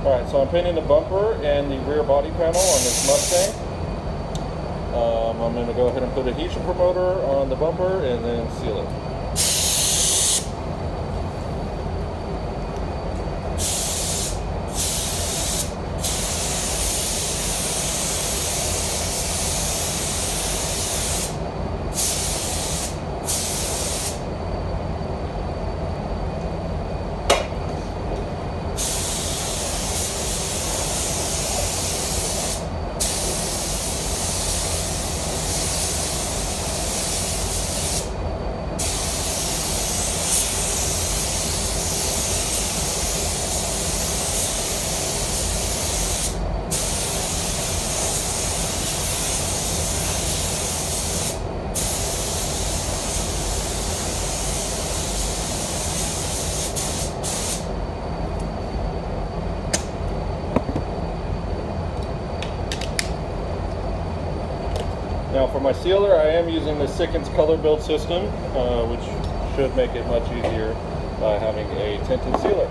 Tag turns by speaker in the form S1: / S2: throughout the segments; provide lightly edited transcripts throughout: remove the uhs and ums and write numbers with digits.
S1: Alright, so I'm painting the bumper and the rear body panel on this Mustang. I'm going to go ahead and put a adhesion promoter on the bumper and then seal it. Now for my sealer, I am using the Sikkens color build system, which should make it much easier by having a tinted sealer.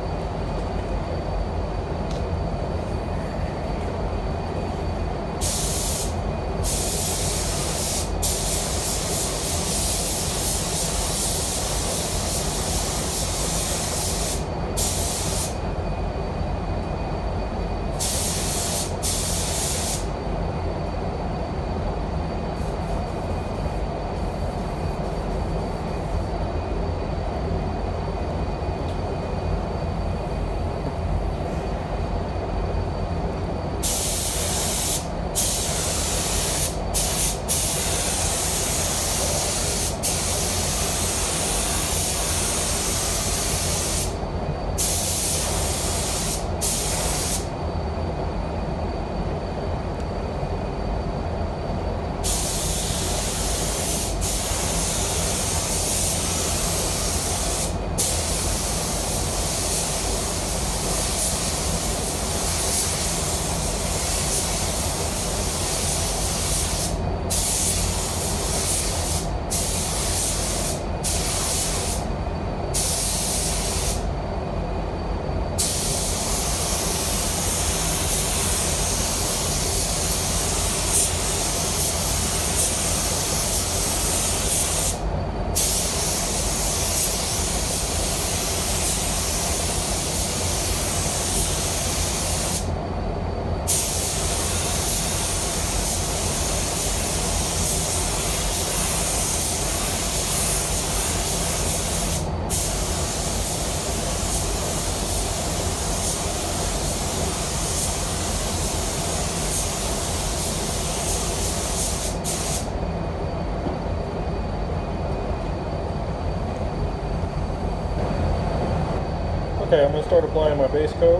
S1: Okay, I'm going to start applying my base coat.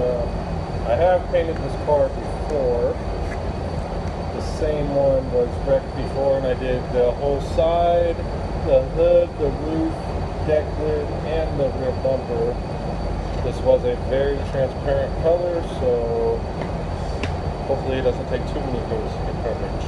S1: I have painted this car before. The same one was wrecked before, and I did the whole side, the hood, the roof, deck lid, and the rear bumper. This was a very transparent color, so hopefully it doesn't take too many coats to get coverage.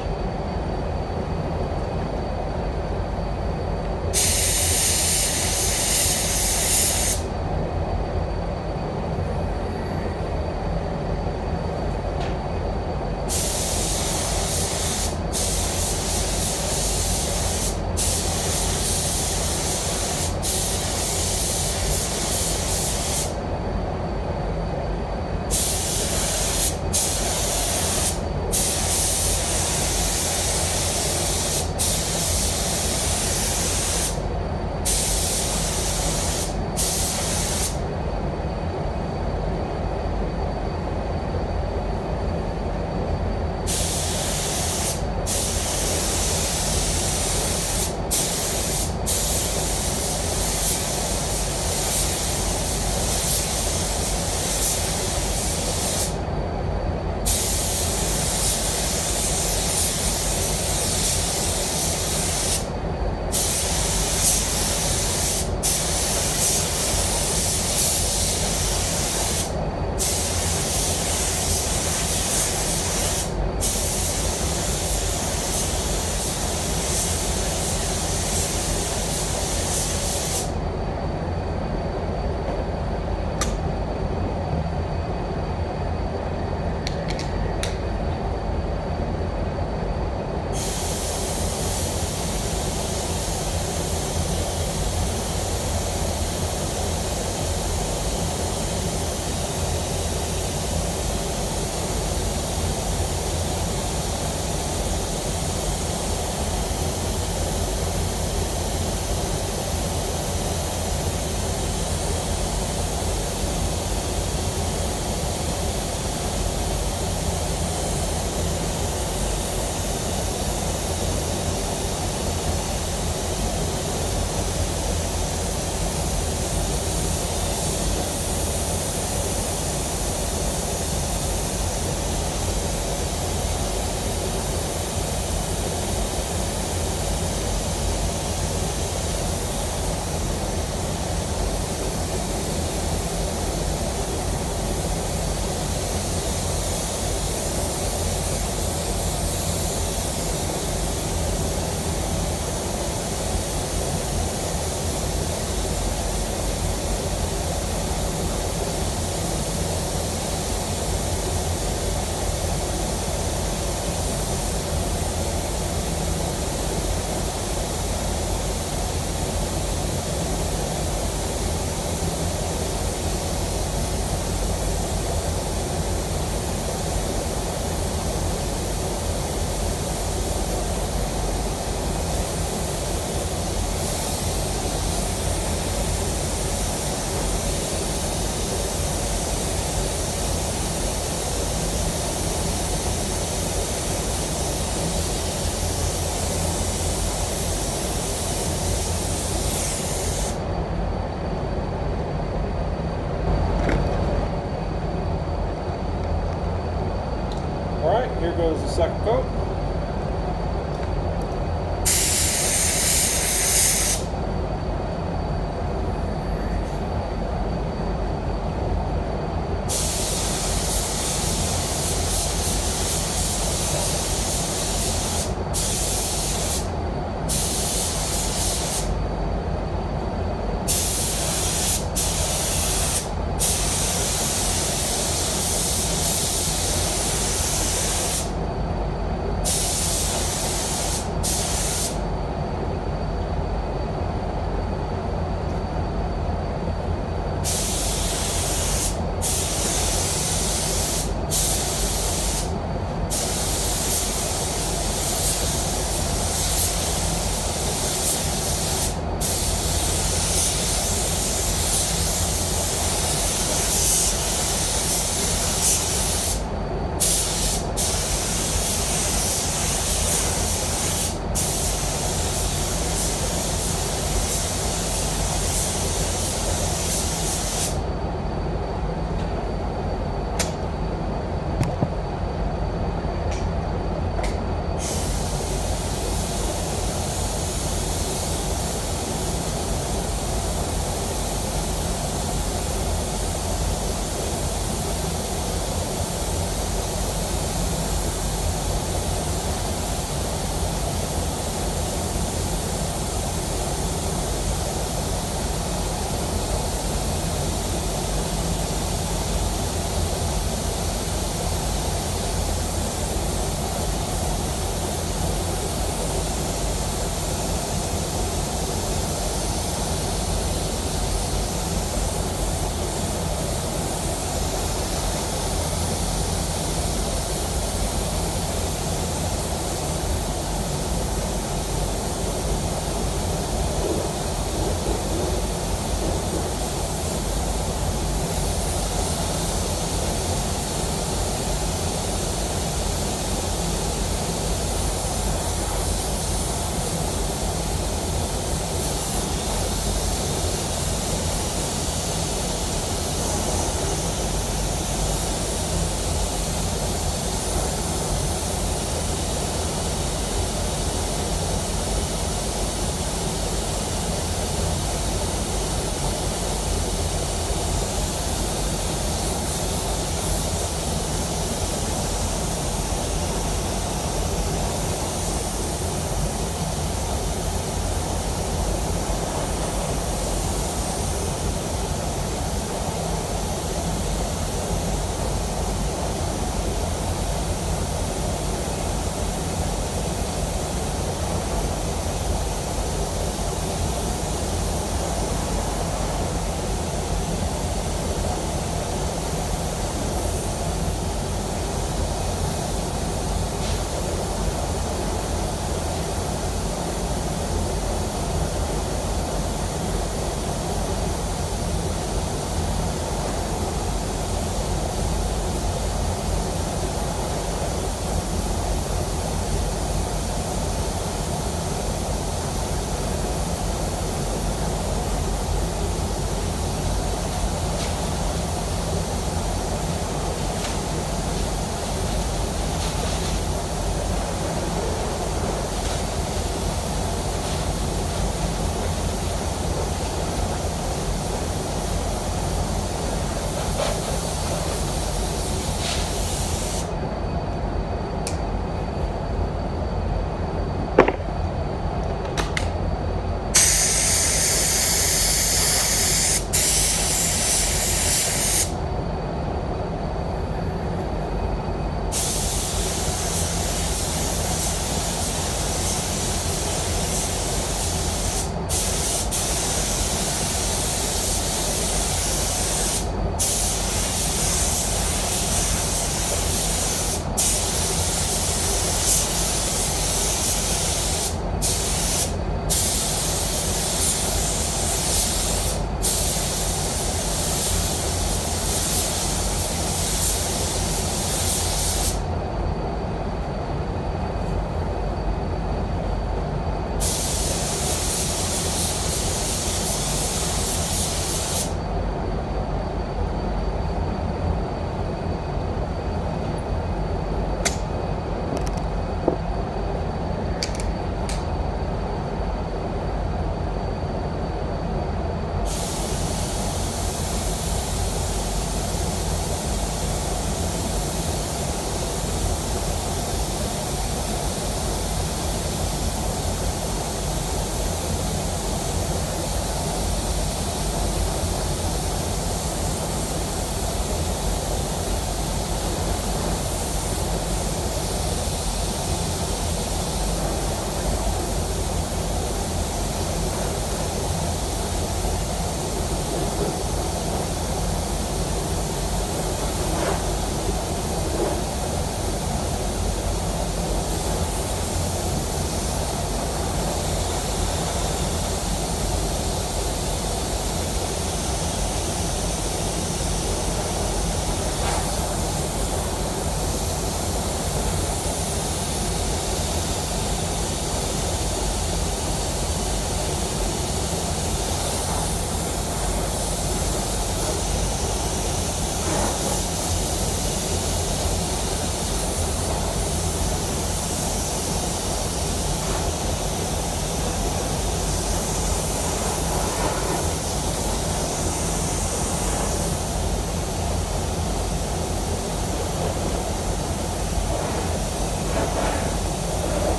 S1: goes the second coat.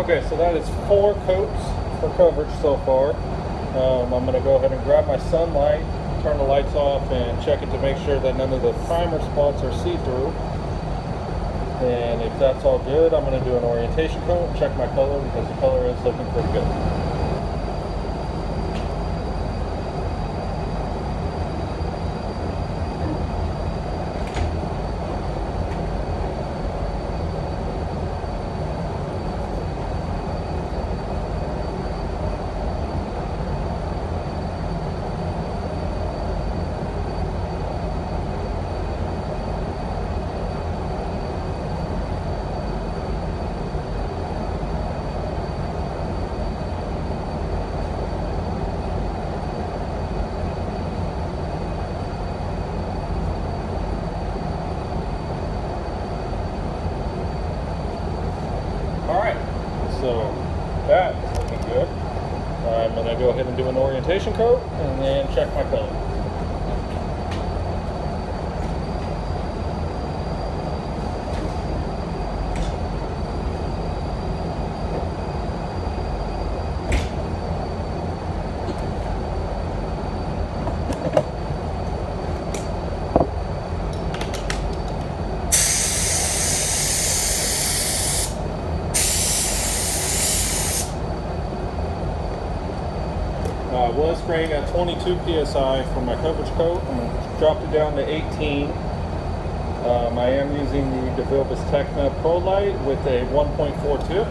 S1: Okay, so that is 4 coats for coverage so far. I'm going to go ahead and grab my sunlight, turn the lights off, and check it to make sure that none of the primer spots are see-through. And if that's all good, I'm going to do an orientation coat and check my color, because the color is looking pretty good. Alright, so that is looking good. I'm going to go ahead and do an orientation coat and then check my color. I was spraying at 22 psi for my coverage coat. I'm going to drop it down to 18. I am using the DeVilbiss Tecna Pro Light with a 1.4 tip.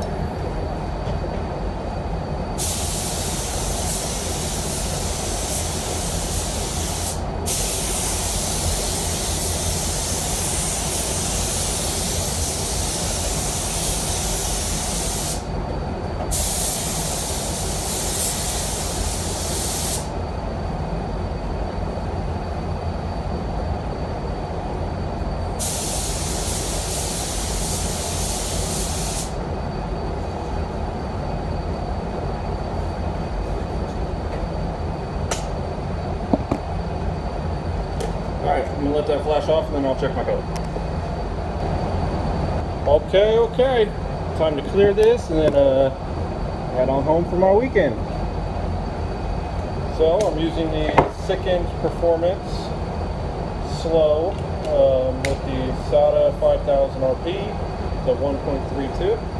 S1: Alright, I'm going to let that flash off and then I'll check my color. Okay. Time to clear this and then head on home for my weekend. So I'm using the Sikkens Performance Slow with the SATA 5000 RP, the 1.3 tip.